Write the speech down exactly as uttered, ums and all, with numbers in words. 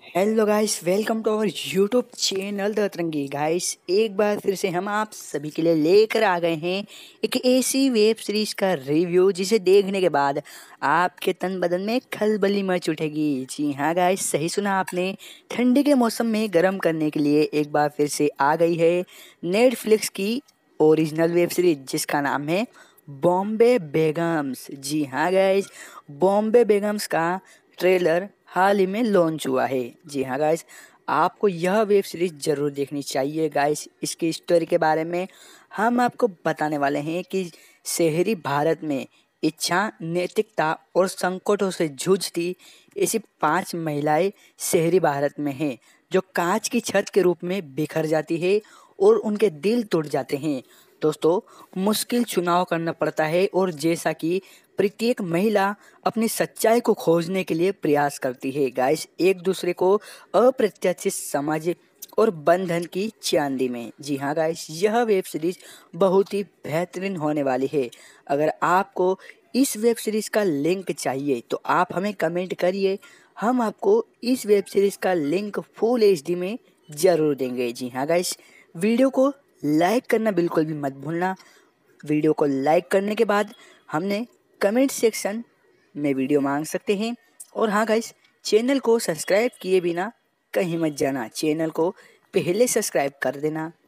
Hello guys, welcome to our YouTube channel the Tarangi. Guys, एक बार फिर से हम आप सभी के लिए लेकर आ गए हैं एक ऐसी वेब सीरीज का रिव्यू जिसे देखने के बाद आपके तन बदन में खलबली मच उठेगी। जी हाँ गाइस, सही सुना आपने। ठंडी के मौसम में गर्म करने के लिए एक बार फिर से आ गई है नेटफ्लिक्स की ओरिजिनल वेब सीरीज जिसका नाम है बॉम्बे बेगम्स। जी हाँ गाइस, बॉम्बे बेगम्स का ट्रेलर हाल ही में लॉन्च हुआ है। जी हाँ गाइस, आपको यह वेब सीरीज जरूर देखनी चाहिए। गाइस, इसकी स्टोरी के बारे में हम आपको बताने वाले हैं कि शहरी भारत में इच्छा, नैतिकता और संकटों से जूझती ऐसी पांच महिलाएं शहरी भारत में हैं जो कांच की छत के रूप में बिखर जाती है और उनके दिल टूट जाते हैं। दोस्तों, मुश्किल चुनाव करना पड़ता है और जैसा कि प्रत्येक महिला अपनी सच्चाई को खोजने के लिए प्रयास करती है। गाइस, एक दूसरे को अप्रत्याशित समाज और बंधन की चांदी में। जी हाँ गाइस, यह वेब सीरीज बहुत ही बेहतरीन होने वाली है। अगर आपको इस वेब सीरीज का लिंक चाहिए तो आप हमें कमेंट करिए, हम आपको इस वेब सीरीज का लिंक फुल एच डी में ज़रूर देंगे। जी हाँ गाइस, वीडियो को लाइक करना बिल्कुल भी मत भूलना। वीडियो को लाइक करने के बाद हमने कमेंट सेक्शन में वीडियो मांग सकते हैं। और हाँ गाइस, चैनल को सब्सक्राइब किए बिना कहीं मत जाना, चैनल को पहले सब्सक्राइब कर देना।